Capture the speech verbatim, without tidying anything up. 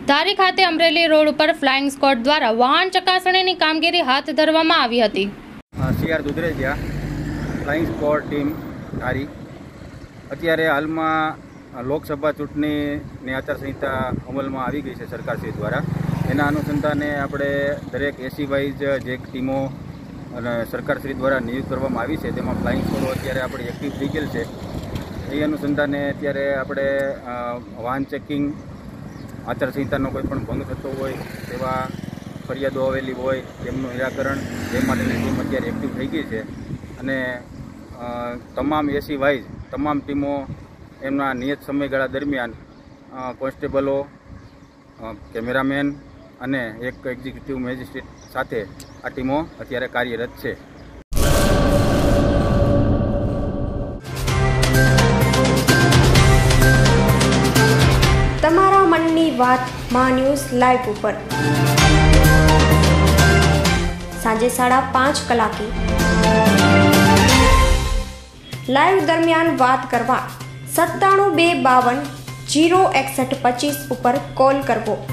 ધારી ખાતે અમરેલી રોડ ઉપર flying squad દ્વારા વાહન ચકાસણીની કામગીરી હાથ ધરવામાં આવી હતી. C R Dudhrejiya flying squad team Dhari અત્યારે હાલમાં લોકસભા ચૂંટણીની આચારસંહિતા અમલમાં આવી ગઈ છે સરકારશ્રી દ્વારા. એના અનુસંધાને આપણે દરેક એસી વાઇઝ જે ટીમો અને સરકારશ્રી દ્વારા નિયુક્ત કરવામાં આવી છે તેમાં ફ્લાઇંગ સ્ક્વોડો અત્યારે આપણે એક્ટિવ થઈ ગયેલ છે. એ અનુસંધાને અત્યારે આપણે વાહન ચેકિંગ, આચારસંહિતાનો કોઈ પણ ભંગ થતો હોય તેવા ફરિયાદો આવેલી હોય તેમનું નિરાકરણ એ માટેની ટીમ અત્યારે એક્ટિવ થઈ ગઈ છે. અને તમામ એસી વાઇઝ તમામ ટીમો એમના નિયત સમયગાળા દરમિયાન કોન્સ્ટેબલો, કેમેરામેન અને એક એક્ઝિક્યુટિવ મેજિસ્ટ્રેટ સાથે આ ટીમો અત્યારે કાર્યરત છે. તમારા મનની વાત માં ન્યૂઝ લાઈવ ઉપર સાંજે સાડા પાંચ કલાકે લાઈવ દરમિયાન વાત કરવા સત્તાણું બે બાવન જીરો એકસઠ પચીસ ઉપર કોલ કરવો.